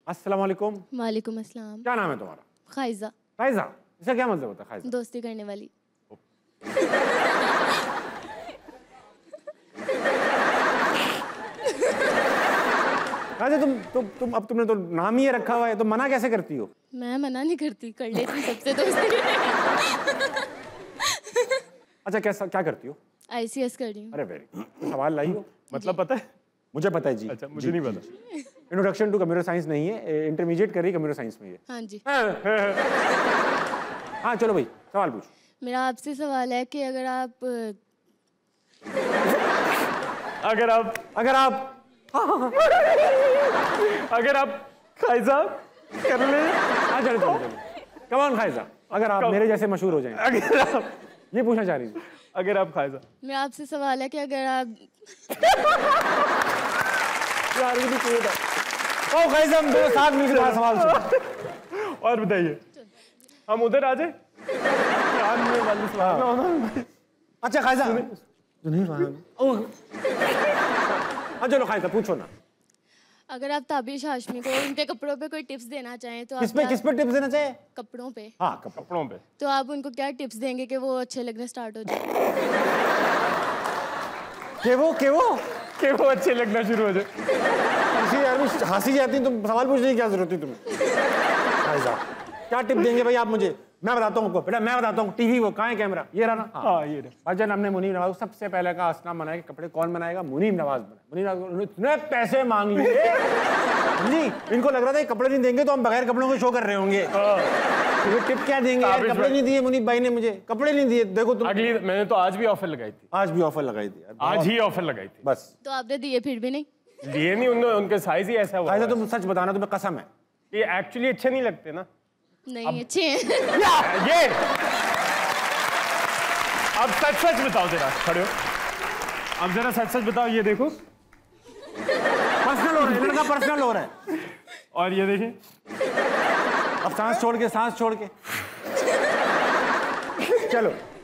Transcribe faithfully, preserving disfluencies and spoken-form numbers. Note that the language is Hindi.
अस्सलाम वालेकुम। वालेकुम अस्सलाम। क्या नाम है तुम्हारा? खाइजा। खाइजा, इसका क्या मतलब होता है खाइजा? दोस्ती करने वाली। खाइजा तुम तुम तुम अब तुमने तो नाम ही रखा हुआ है, तुम मना कैसे करती हो? मैं मना नहीं करती, कर लेती सबसे दोस्ती। अच्छा कैसा क्या करती हो? आई सी एस कर रही हूँ। अरे वेरी सवाल लाई हो। मतलब पता है? मुझे पता है जी। अच्छा मुझे नहीं पता। इंट्रोडक्शन टू कंप्यूटर साइंस नहीं है, इंटरमीडिएट कर रही कंप्यूटर साइंस में ये। हाँ जी। हाँ चलो भाई सवाल पूछो। मेरा आपसे सवाल है कि अगर आप अगर आप अगर आप अगर आप खाइजा कर ले। हाँ चलो चलो चलो कम ऑन खाइजा, अगर आप मेरे जैसे मशहूर हो जाएं। अगर आप ये पूछना चाह रही थी। अगर आप खाइजा मेरा आपसे सवाल है कि अगर आप यार ये भी क्यूट है। ओ खाइजा हम दो साथ मिलकर तुम्हारा सवाल सुनो। और बताइए हम उधर आ जाए। अच्छा खाइजा हाँ चलो खाइजा पूछो ना। अगर आप ताबिश हाशमी को उनके कपड़ों पे कोई टिप्स देना चाहें तो किस आप पे क्या- किस पे टिप्स देना चाहिए? कपड़ों पे। हाँ कपड़ों कपड़ों पे। तो आप उनको क्या टिप्स देंगे कि वो अच्छे लगने स्टार्ट हो जाए? के वो के वो कि वो अच्छे लगना शुरू हो जाए। हंसी यार भी हंसी जाती, तुम सवाल पूछने की क्या जरूरत थी तुम्हें? खाइजा क्या टिप देंगे भाई आप मुझे? मैं बताता हूँ बेटा, मैं बताता हूँ। टीवी वो कहाँ है कैमरा? ये रहा ना। हाँ ये रहा। भाईजान हमने मुनीर नवाज सबसे पहले का असनाम बनाया कि कपड़े कौन बनाएगा? मुनीर नवाज बनाए। मुनीर नवाज उन्होंने इतने पैसे मांग लिए जी, इनको लग रहा था कपड़े नहीं देंगे तो हम बगैर कपड़ों के शो कर रहे होंगे। ये टिप क्या देंगे यार? कपड़े नहीं दिए मुनीर भाई ने मुझे, कपड़े नहीं दिए। देखो तुम, अगली मैंने तो आज भी ऑफर लगाई थी। आज भी ऑफर लगाई थी यार, आज ही ऑफर लगाई थी बस। तो आपने दिए फिर भी नहीं? लिए नहीं, उन्होंने उनके साइज ही ऐसा हुआ खाइजा है। तुम सच बताना, तुम्हें कसम है। ये एक्चुअली अच्छे नहीं लगते ना। नहीं अच्छे हैं। ये अब सच सच बताओ जरा, खड़े हो अब जरा सच सच बताओ। ये देखो पर्सनल हो रहा है, लड़का पर्सनल हो रहा है। और ये देखिए अब सांस छोड़ के सांस छोड़ के चलो